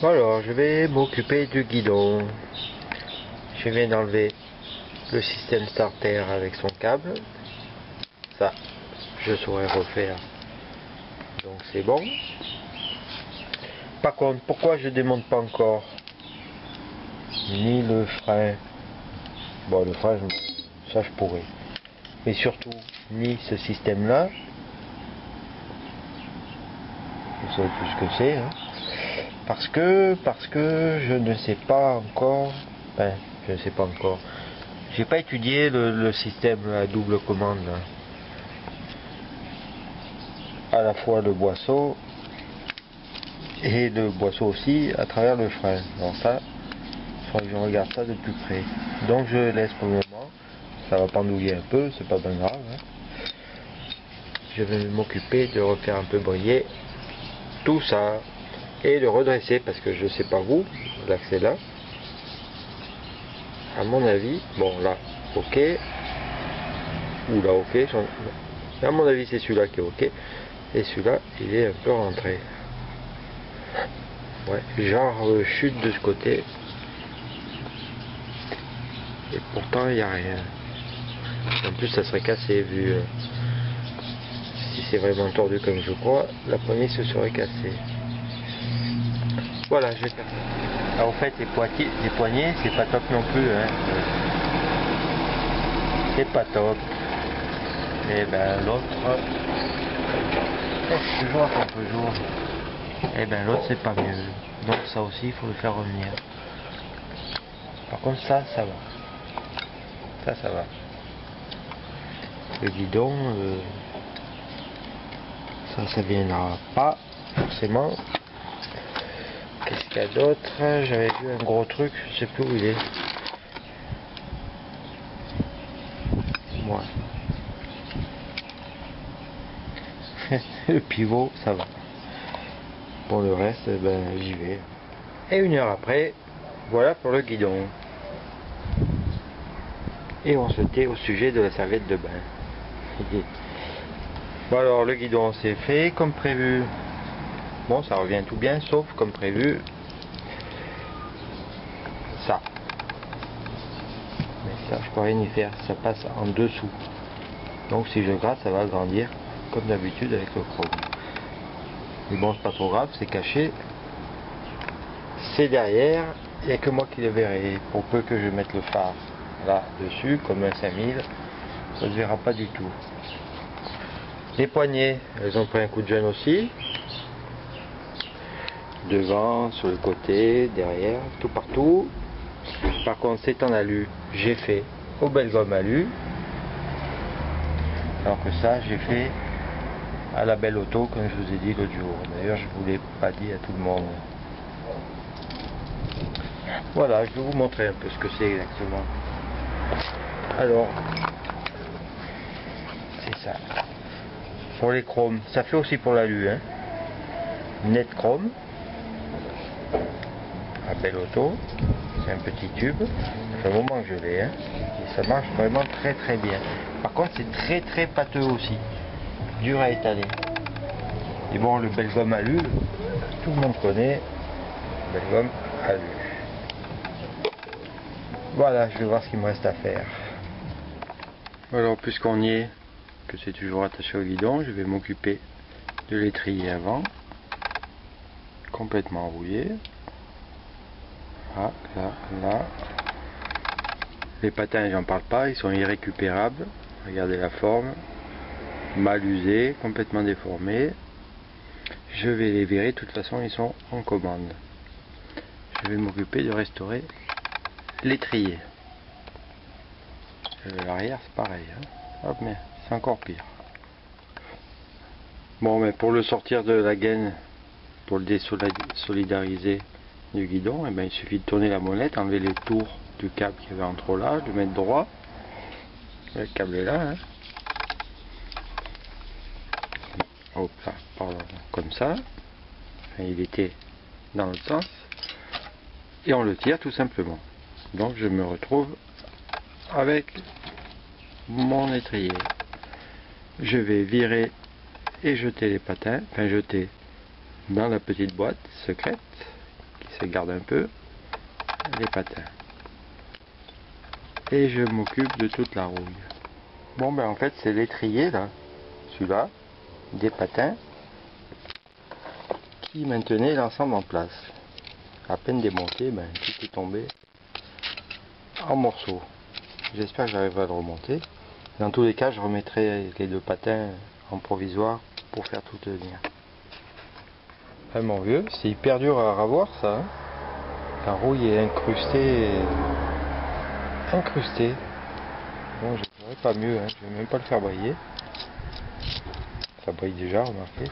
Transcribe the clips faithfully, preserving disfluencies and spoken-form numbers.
Alors, je vais m'occuper du guidon. Je viens d'enlever le système starter avec son câble. Ça, je saurais refaire. Donc c'est bon. Par contre, pourquoi je démonte pas encore ni le frein? Bon, le frein, ça je pourrais. Mais surtout, ni ce système-là. Vous savez plus ce que c'est. Hein. Parce que, parce que je ne sais pas encore. Enfin, je ne sais pas encore. J'ai pas étudié le, le système à double commande. Là. À la fois le boisseau et le boisseau aussi à travers le frein. Alors ça, il faudrait que je regarde ça de plus près. Donc je laisse pour le moment. Ça va pendouiller un peu, c'est pas bien grave. Hein. Je vais m'occuper de refaire un peu briller tout ça et de redresser parce que je sais pas vous, là c'est là. À mon avis, bon là, ok. Ou là, ok. À mon avis, c'est celui-là qui est ok. Et celui-là, il est un peu rentré. Ouais, genre euh, chute de ce côté. Et pourtant, il n'y a rien. En plus, ça serait cassé vu. Euh, si c'est vraiment tordu comme je crois, la poignée se serait cassée. Voilà, je vais faire ça. Alors, en fait, les, poitiers, les poignées, c'est pas top non plus. Hein. C'est pas top. Et ben l'autre, c'est toujours un peu jour. Et ben l'autre, c'est pas mieux. Donc ça aussi, il faut le faire revenir. Par contre, ça, ça va. Ça, ça va. Le guidon, euh, ça, ça viendra pas forcément. Qu'est-ce qu'il y a d'autre? J'avais vu un gros truc, je sais plus où il est. Moi. Le pivot, ça va. Pour le reste, ben j'y vais. Et une heure après, voilà pour le guidon. Et on se tait au sujet de la serviette de bain. Bon alors le guidon c'est fait comme prévu. Bon ça revient tout bien sauf comme prévu. Ça. Mais ça je peux rien y faire, ça passe en dessous. Donc si je gratte ça va grandir comme d'habitude avec le chrome. Mais bon c'est pas trop grave, c'est caché. C'est derrière, il n'y a que moi qui le verrai. Pour peu que je mette le phare là dessus comme un cinq mille, ça ne se verra pas du tout. Les poignées, elles ont pris un coup de gêne aussi. Devant, sur le côté, derrière, tout partout. Par contre c'est en alu, j'ai fait au belle gomme alu. Alors que ça j'ai fait à la belle auto comme je vous ai dit l'autre jour. D'ailleurs je ne vous l'ai pas dit à tout le monde. Voilà, je vais vous montrer un peu ce que c'est exactement. Alors, c'est ça. Pour les chromes, ça fait aussi pour l'alu, hein. Net chrome. À belle auto. C'est un petit tube. Ça fait un moment que je l'ai, hein. Et ça marche vraiment très très bien. Par contre, c'est très très pâteux aussi. Dur à étaler. Et bon, le belle gomme alu, tout le monde connaît. Belle gomme alu. Voilà, je vais voir ce qu'il me reste à faire. Alors, puisqu'on y est, que c'est toujours attaché au guidon, je vais m'occuper de l'étrier avant. Complètement rouillé. Ah, là, là. Les patins, j'en parle pas, ils sont irrécupérables. Regardez la forme. Mal usés, complètement déformés. Je vais les virer, de toute façon, ils sont en commande. Je vais m'occuper de restaurer l'étrier. L'arrière c'est pareil, hein. Hop, mais c'est encore pire. Bon, mais pour le sortir de la gaine, pour le désolidariser du guidon, eh ben, il suffit de tourner la molette, enlever les tours du câble qui avait en trop là, le mettre droit. Le câble est là, hein. Hop là, pardon, comme ça. Enfin, il était dans l'autre sens. Et on le tire tout simplement. Donc je me retrouve avec mon étrier. Je vais virer et jeter les patins, enfin jeter dans la petite boîte secrète qui je garde un peu les patins. Et je m'occupe de toute la rouille. Bon ben en fait c'est l'étrier là, celui-là, des patins, qui maintenait l'ensemble en place. À peine démonté, ben tout est tombé en morceaux. J'espère que j'arriverai à le remonter. Dans tous les cas, je remettrai les deux patins en provisoire pour faire tout tenir. Ah mon vieux, c'est hyper dur à ravoir ça. Hein, la rouille est incrustée. Incrustée. Bon, je ne ferai pas mieux, hein. Je vais même pas le faire briller. Ça brille déjà, remarquez.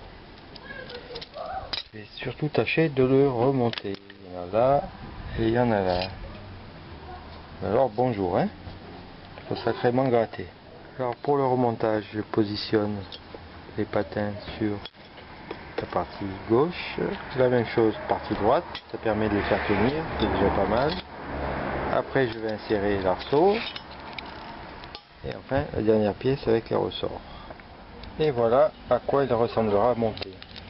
Je vais surtout tâcher de le remonter. Il y en a là et il y en a là. Alors bonjour, hein. Il faut sacrément gratter. Alors pour le remontage, je positionne les patins sur la partie gauche. La même chose, partie droite. Ça permet de les faire tenir, c'est déjà pas mal. Après je vais insérer l'arceau. Et enfin la dernière pièce avec les ressorts. Et voilà à quoi il ressemblera à monter.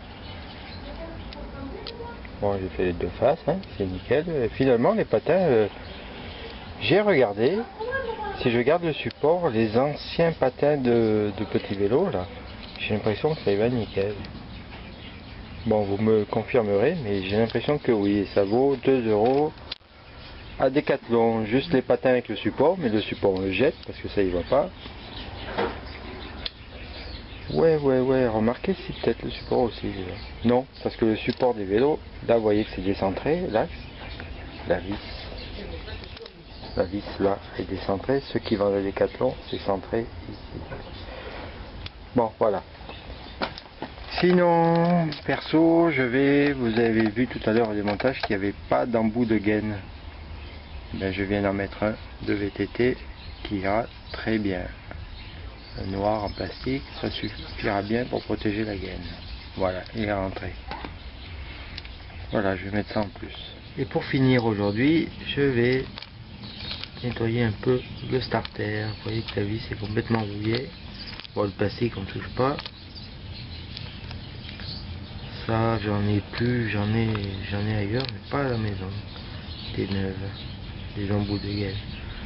Bon, j'ai fait les deux faces, hein, c'est nickel. Et finalement les patins, euh, j'ai regardé. Si je garde le support, les anciens patins de, de petit vélo là, j'ai l'impression que ça y va nickel. Bon, vous me confirmerez, mais j'ai l'impression que oui, ça vaut deux euros à Decathlon. Juste les patins avec le support, mais le support on le jette parce que ça y va pas. Ouais, ouais, ouais, remarquez si peut-être le support aussi. Non, parce que le support des vélos, là vous voyez que c'est décentré, l'axe, la vis. La vis là est décentrée, ceux qui vendent le Decathlon, c'est centré ici. Bon, voilà. Sinon, perso, je vais, vous avez vu tout à l'heure au démontage qu'il n'y avait pas d'embout de gaine. Ben, je viens d'en mettre un de V T T qui ira très bien. Un noir en plastique, ça suffira bien pour protéger la gaine. Voilà, il est rentré. Voilà, je vais mettre ça en plus. Et pour finir aujourd'hui, je vais nettoyer un peu le starter. Vous voyez que la vis est complètement rouillée. Bon, le plastique on ne touche pas. Ça j'en ai plus, j'en ai j'en ai ailleurs, mais pas à la maison. Des neuves, des embouts de gaine.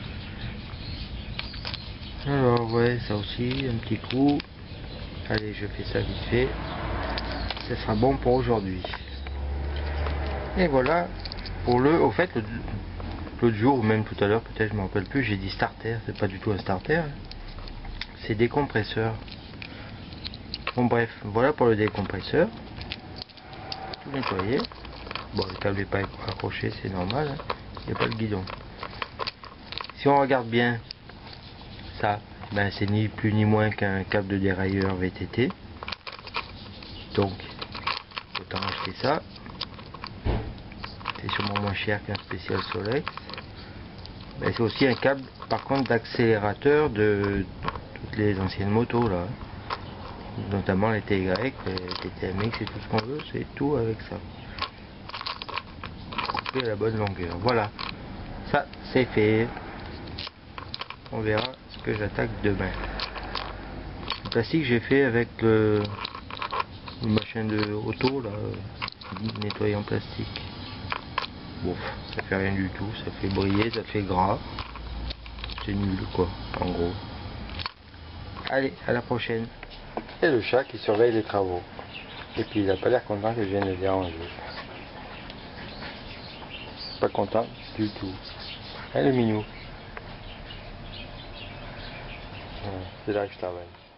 Alors ouais, ça aussi, un petit coup. Allez, je fais ça vite fait. Ça sera bon pour aujourd'hui. Et voilà pour le. Au fait, l'autre jour, ou même tout à l'heure, peut-être, je me rappelle plus, j'ai dit starter. C'est pas du tout un starter. C'est décompresseur. Bon bref, voilà pour le décompresseur. Tout nettoyé. Bon, le câble n'est pas accroché, c'est normal. Hein. Il n'y a pas de guidon. Si on regarde bien, ça, ben, c'est ni plus ni moins qu'un câble de dérailleur V T T. Donc, autant acheter ça. C'est sûrement moins cher qu'un spécial Solex. Ben, c'est aussi un câble, par contre, d'accélérateur de toutes les anciennes motos là. Notamment les T Y, les T T M X et tout ce qu'on veut, c'est tout avec ça. Coupé à la bonne longueur. Voilà. Ça, c'est fait. On verra ce que j'attaque demain. Le plastique j'ai fait avec le, le machin de auto là, nettoyant plastique. Bon, ça fait rien du tout, ça fait briller, ça fait gras. C'est nul quoi, en gros. Allez, à la prochaine. Et le chat qui surveille les travaux. Et puis il n'a pas l'air content que je vienne le déranger. Pas content du tout. Hein, le minou. C'est là que je travaille.